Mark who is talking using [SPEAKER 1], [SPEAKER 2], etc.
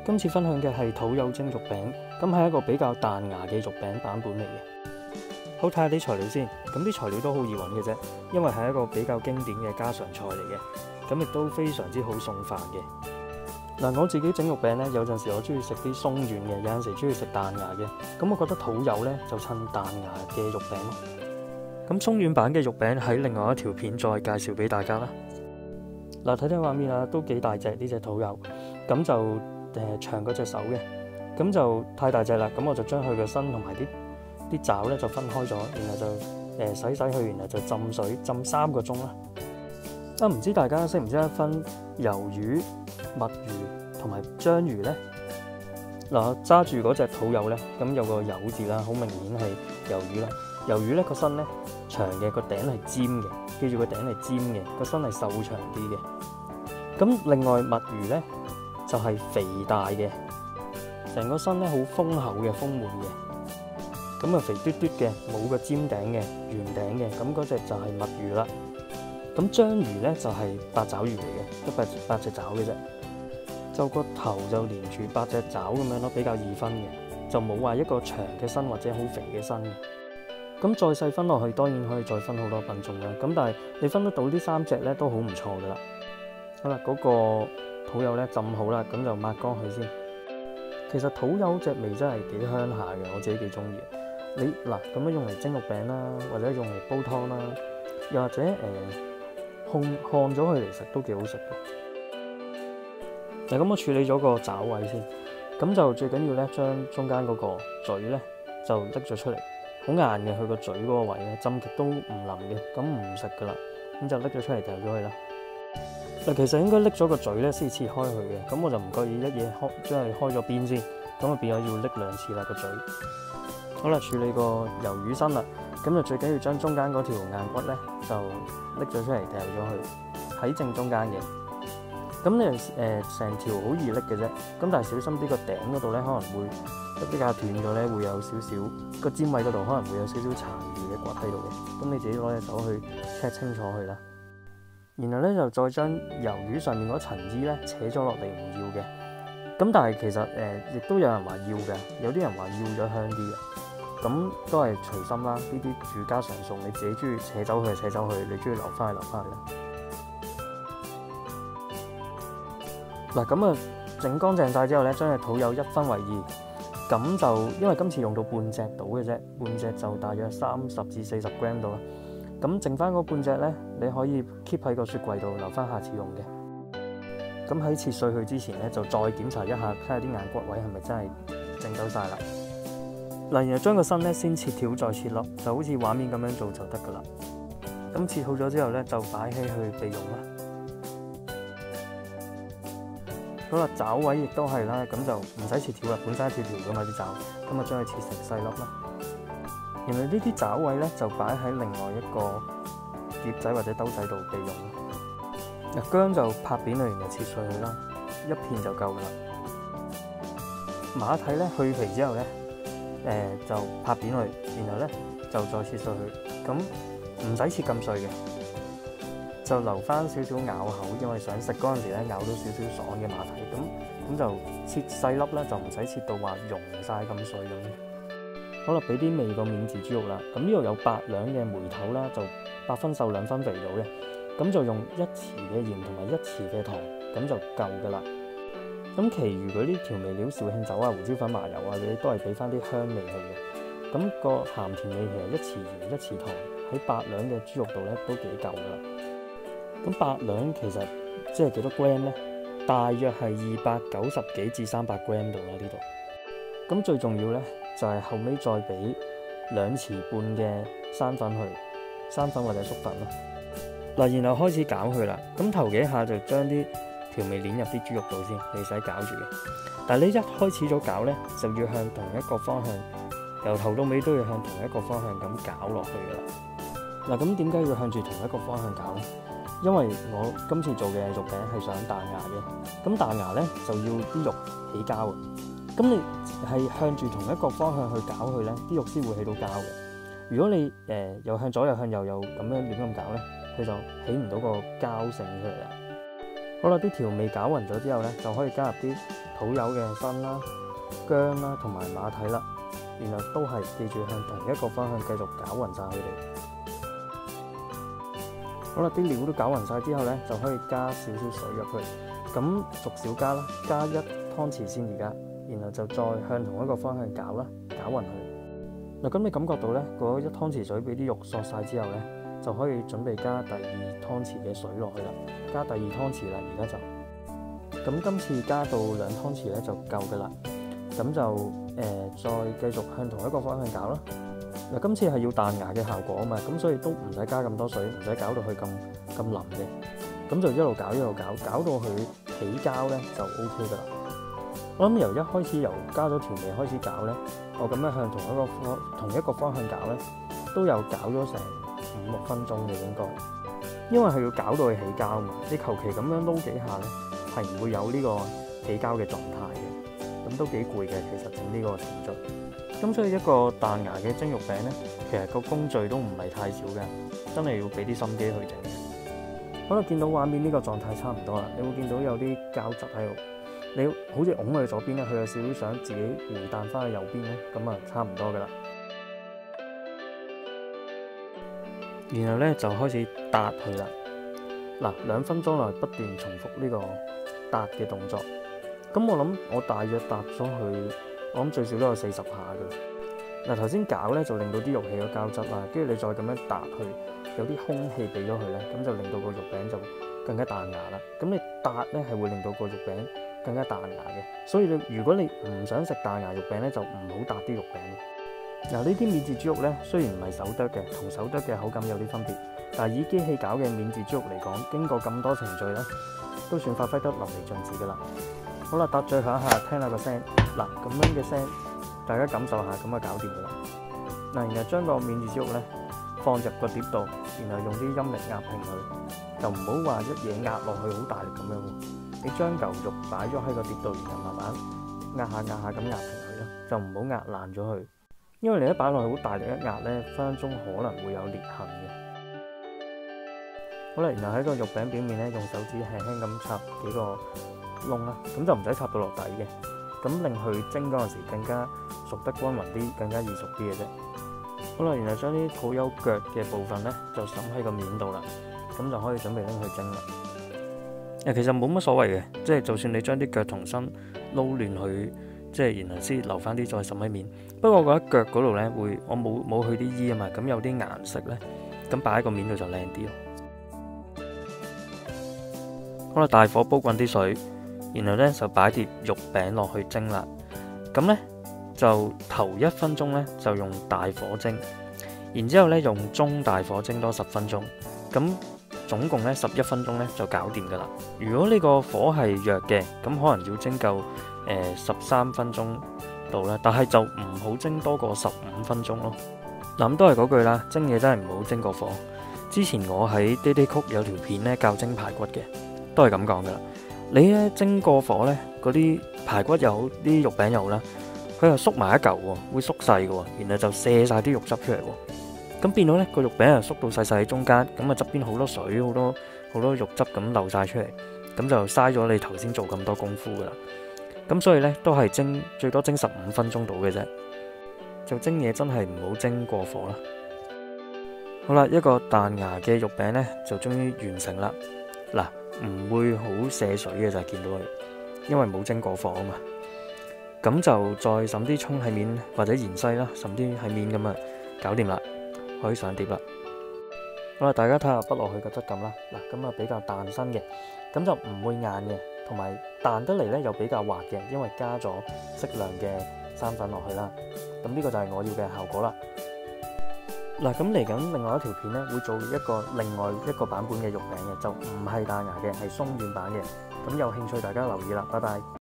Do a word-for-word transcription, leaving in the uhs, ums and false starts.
[SPEAKER 1] 今次分享嘅係土柚蒸肉餅，咁係一個比較彈牙嘅肉餅版本嚟嘅。好，睇下啲材料先，咁啲材料都好易揾嘅啫，因為係一個比較經典嘅家常菜嚟嘅，咁亦都非常之好送飯嘅。嗱，我自己整肉餅咧，有陣時我中意食啲鬆軟嘅，有陣時中意食彈牙嘅，咁我覺得土柚咧就襯彈牙嘅肉餅咯。咁鬆軟版嘅肉餅喺另外一條片再介紹俾大家啦。嗱，睇睇畫面啊，都幾大隻呢隻土柚，咁就誒、呃、長嗰隻手嘅，咁就太大隻啦，咁我就將佢嘅身同埋啲啲爪咧就分開咗，然後就誒、呃、洗洗佢，然後就浸水浸三個鐘啦。啊，唔知大家識唔識得分魷魚、墨魚同埋章魚咧？嗱，揸住嗰隻土柚咧，咁有個柚字啦，好明顯係魷魚啦。魷魚咧個身咧長嘅，個頂係尖嘅，記住個頂係尖嘅，個身係瘦長啲嘅。咁另外墨魚咧就係、是、肥大嘅，成個身咧好豐厚嘅、豐滿嘅。咁啊肥嘟嘟嘅，冇個尖頂嘅、圓頂嘅，咁嗰隻就係墨魚啦。咁章魚咧就係、是、八爪魚嚟嘅，得八八隻爪嘅啫。就個頭就連住八隻爪咁樣咯，比較易分嘅，就冇話一個長嘅身或者好肥嘅身嘅。咁再細分落去，當然可以再分好多品種啦。咁但係你分得到呢三隻咧，都好唔錯噶啦。好啦，嗰、那個土柚咧浸好啦，咁就抹乾佢先。其實土柚隻味真係幾香下嘅，我自己幾中意。你嗱咁樣用嚟蒸肉餅啦，或者用嚟煲湯啦，又或者誒烘烘咗佢嚟食都幾好食嘅。嗱，咁我處理咗個爪位先，咁就最緊要咧將中間嗰個嘴咧就拎咗出嚟，好硬嘅，佢個嘴嗰個位咧浸極都唔腍嘅，咁唔食噶啦，咁就拎咗出嚟掉咗佢啦。嗱，其實應該拎咗個嘴咧先切開佢嘅，咁我就唔覺意一嘢開將佢開咗邊先，咁啊變咗要拎兩次啦個嘴。好啦，處理個魷魚身啦，咁就最緊要將中間嗰條硬骨咧就拎咗出嚟掉咗佢，喺正中間嘅。咁你誒成條好易拎嘅啫，咁但係小心啲個頂嗰度咧可能會一啲架斷咗咧，會有少少個尖位嗰度可能會有少少殘餘嘅骨喺度嘅，咁你自己攞隻手去 check 清楚佢啦。然後咧就再將魷魚上面嗰層衣咧扯咗落嚟唔要嘅，咁但係其實誒亦、呃、都有人話要嘅，有啲人話要咗香啲嘅，咁都係隨心啦。呢啲住家常餸，你自己中意扯走佢就扯走佢，你中意留翻去留翻去啦。嗱，咁啊整乾淨晒之後咧，將隻土柚一分為二，咁就因為今次用到半隻到嘅啫，半隻就大約三十至四十 gram 到啦。咁剩翻嗰半隻咧，你可以 keep 喺個雪櫃度留翻下次用嘅。咁喺切碎佢之前咧，就再檢查一下，睇下啲硬骨位係咪真係整走晒啦。嗱，然後將個身咧先切條再切粒，就好似畫面咁樣做就得噶啦。咁切好咗之後咧，就擺起去備用啦。好啦，爪位亦都係啦，咁就唔使切條啦，本身一條條噶嘛啲爪，咁啊將佢切成細粒啦。然後呢啲爪位咧就擺喺另外一個碟仔或者兜仔度備用啦。嗱，薑就拍扁佢，然後切碎佢啦，一片就夠噶啦。馬蹄咧去皮之後咧，誒、呃、就拍扁佢，然後咧就再切碎佢，咁唔使切咁碎嘅。就留翻少少咬口，因為想食嗰陣時咧咬到少少爽嘅馬蹄，咁咁就切細粒啦，就唔使切到話溶晒咁碎咁。好啦，俾啲味個免治豬肉啦，咁呢度有八兩嘅梅頭啦，就八分瘦兩分肥到嘅，咁就用一匙嘅鹽同埋一匙嘅糖，咁就夠噶啦。咁其餘嗰啲調味料，紹興酒啊、胡椒粉、麻油啊，你都係俾翻啲香味去嘅。咁個鹹甜味其實一匙鹽一匙糖喺八兩嘅豬肉度咧都幾夠噶啦。咁八兩其實即係幾多 gram 咧？大約係二百九十幾至三百 gram 度啦呢度。咁最重要咧就係、是、後尾再俾兩匙半嘅生粉去，生粉或者粟粉咯。嗱，然後開始攪佢啦。咁頭幾下就將啲調味鏈入啲豬肉度先，你使攪住嘅。但係你一開始咗攪咧，就要向同一個方向，由頭到尾都要向同一個方向咁攪落去噶啦。嗱，咁點解要向住同一個方向攪咧？因為我今次做嘅肉餅係想彈牙嘅，咁彈牙咧就要啲肉起膠嘅。咁你係向住同一個方向去攪佢咧，啲肉先會起到膠嘅。如果你誒、呃、又向左又向右又咁樣亂咁攪咧，佢就起唔到個膠性出嚟啦。好啦，啲調味攪勻咗之後咧，就可以加入啲土柚嘅身啦、薑啦同埋馬蹄啦，然後都係記住向同一個方向繼續攪勻晒佢哋。好啦，啲料都攪勻晒之後咧，就可以加少少水入去，咁逐少加啦，加一湯匙先而家，然後就再向同一個方向攪啦，攪勻佢。嗱，咁你感覺到咧，嗰一湯匙水俾啲肉索晒之後咧，就可以準備加第二湯匙嘅水落去啦，加第二湯匙啦，而家就，咁今次加到兩湯匙咧就夠噶啦，咁就誒、呃、再繼續向同一個方向攪啦。嗱，今次係要彈牙嘅效果啊嘛，咁所以都唔使加咁多水，唔使搞到佢咁咁腍嘅，咁就一路搞一路搞，搞到佢起膠咧就 O K 噶啦。我諗由一開始由加咗調味開始搞咧，我咁樣向同一個方同一個方向搞咧，都有搞咗成五六分鐘嘅應該，因為係要搞到佢起膠啊嘛，你求其咁樣撈幾下咧，係唔會有呢個起膠嘅狀態嘅，咁都幾攰嘅其實整呢個程序。咁所以一個彈牙嘅蒸肉餅咧，其實個工序都唔係太少嘅，真係要俾啲心機去整嘅。好啦，見到畫面呢個狀態差唔多啦，你會見到有啲膠質喺度，你好似拱去左邊咧，佢有少少想自己回彈翻去右邊咧，咁啊差唔多噶啦。然後咧就開始撻佢啦。嗱，兩分鐘內不斷重複呢個撻嘅動作。咁我諗我大約撻咗佢。我諗最少都有四十下嘅。嗱，頭先攪咧就令到啲肉起咗膠質啦，跟住你再咁樣撻佢，有啲空氣俾咗佢咧，咁就令到個肉餅就更加彈牙啦。咁你撻咧係會令到個肉餅更加彈牙嘅，所以你如果你唔想食彈牙肉餅咧，就唔好撻啲肉餅。嗱，呢啲免治豬肉咧雖然唔係手剁嘅，同手剁嘅口感有啲分別，但係以機器搞嘅免治豬肉嚟講，經過咁多程序咧，都算發揮得淋漓盡致噶啦。好啦，搭最後一下，聽下個聲，嗱咁樣嘅聲，大家感受下，咁就搞掂噶啦。嗱，然後將個免治豬肉咧放入個碟度，然後用啲陰力壓平佢，就唔好話一嘢壓落去好大力咁樣喎。你將嚿肉擺咗喺個碟度，然後慢慢壓下壓下咁壓平佢咯，就唔好壓爛咗佢，因為你一擺落去好大力一壓咧，分分鐘可能會有裂痕嘅。好啦，然後喺個肉餅表面咧，用手指輕輕咁插幾個窿啦，咁就唔使插到落底嘅，咁令佢蒸嗰陣時更加熟得均勻啲，更加易熟啲嘅啫。好啦，然後將啲土柚腳嘅部分咧就揼喺個面度啦，咁就可以準備拎去蒸啦。誒，其實冇乜所謂嘅，即係就算你將啲腳同身撈亂佢，即係然後先留翻啲再揼喺面。不過我覺得腳嗰度咧會，我冇冇去啲衣啊嘛，咁有啲顏色咧，咁擺喺個面度就靚啲咯。好啦，大火煲滾啲水。然後咧就擺碟肉餅落去蒸啦，咁咧就頭一分鐘咧就用大火蒸，然之後咧用中大火蒸多十分鐘，咁總共咧十一分鐘咧就搞掂噶啦。如果呢個火係弱嘅，咁可能要蒸夠誒十三分鐘度啦，但係就唔好蒸多過十五分鐘咯。嗱，咁都係嗰句啦，蒸嘢真係唔好蒸過火。之前我喺滴滴曲有條片咧教蒸排骨嘅，都係咁講噶啦。你咧蒸過火咧，嗰啲排骨又好，啲肉餅又好啦，佢又縮埋一嚿喎，會縮細嘅喎，然後就瀉晒啲肉汁出嚟喎，咁變到咧個肉餅又縮到細細喺中間，咁啊側邊好多水，好多好多肉汁咁流晒出嚟，咁就嘥咗你頭先做咁多功夫噶啦。咁所以咧都係蒸最多蒸十五分鐘到嘅啫，就蒸嘢真係唔好蒸過火啦。好啦，一個彈牙嘅肉餅咧就終於完成啦。嗱，唔會好瀉水嘅就係見到佢，因為冇蒸過火啊嘛。咁就再揼啲葱喺面或者芫茜啦，揼啲喺面咁啊，搞掂啦，可以上碟啦。好啦，大家睇下剝落去嘅質感啦。嗱，咁啊比較彈身嘅，咁就唔會硬嘅，同埋彈得嚟咧又比較滑嘅，因為加咗適量嘅生粉落去啦。咁呢個就係我要嘅效果啦。嗱，咁嚟緊另外一條片咧，會做一個另外一個版本嘅肉餅嘅，就唔係彈牙嘅，係鬆軟版嘅。咁有興趣大家留意啦，拜拜。